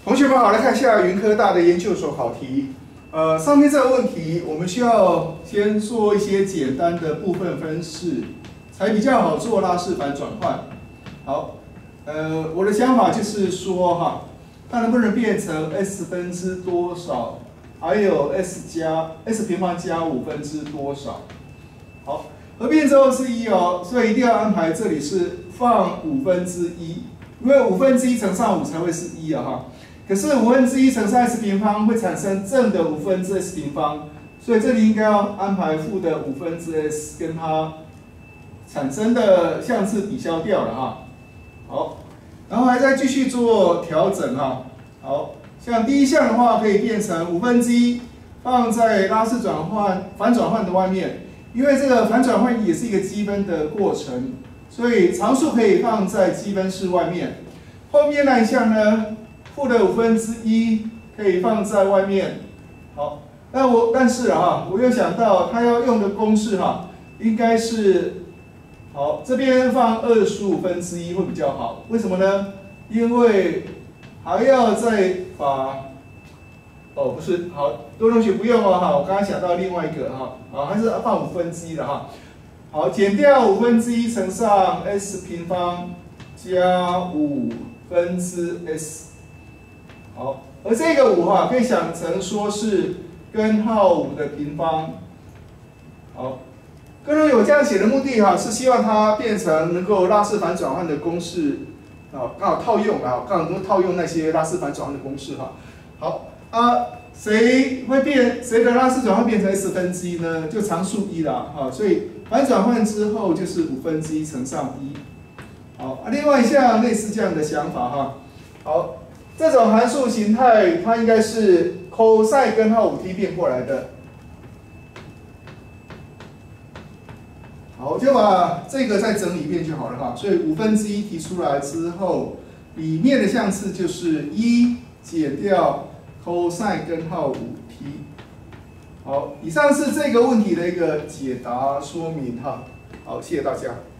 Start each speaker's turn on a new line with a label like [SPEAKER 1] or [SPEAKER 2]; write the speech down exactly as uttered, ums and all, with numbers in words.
[SPEAKER 1] 同学们好，来看一下云科大的研究所考题。呃，上面这个问题，我们需要先做一些简单的部分分式，才比较好做拉式反转换。好，呃，我的想法就是说哈，它能不能变成 s 分之多少，还有 s 加 s 平方加五分之多少。好，合并之后是一哦，所以一定要安排这里是放五分之一，因为五分之一乘上五才会是一啊哈。可是五分之一乘上 s 平方会产生正的五分之 s 平方，所以这里应该要安排负的五分之 s 跟它产生的项式抵消掉了哈。好，然后还再继续做调整哈。好，像第一项的话可以变成五分之一放在拉式转换反转换的外面，因为这个反转换也是一个积分的过程，所以常数可以放在积分式外面。后面那一项呢？负的五分之一可以放在外面，好，那我但是啊，我又想到它要用的公式哈，应该是好这边放二十五分之一会比较好，为什么呢？因为还要再把哦不是好，多同学不用哦哈，我刚刚想到另外一个哈，好还是放五分之一的哈，好减掉五分之一乘上 s 平方加五分之 s。好，而这个五哈可以想成说是根号五的平方。好，各位我这样写的目的哈是希望它变成能够拉式反转换的公式啊，刚好套用啊，刚好能够套用那些拉式反转换的公式哈。好啊，谁会变谁的拉式转换变成 s 分之一呢？就常数一啦，哈，所以反转换之后就是五分之一乘上一。好啊，另外像类似这样的想法哈，好。这种函数形态，它应该是 cos 根号五 t 变过来的。好，就把这个再整理一遍就好了哈。所以五分之一提出来之后，里面的项式就是一减掉 cos 根号五 t。好，以上是这个问题的一个解答说明哈。好，谢谢大家。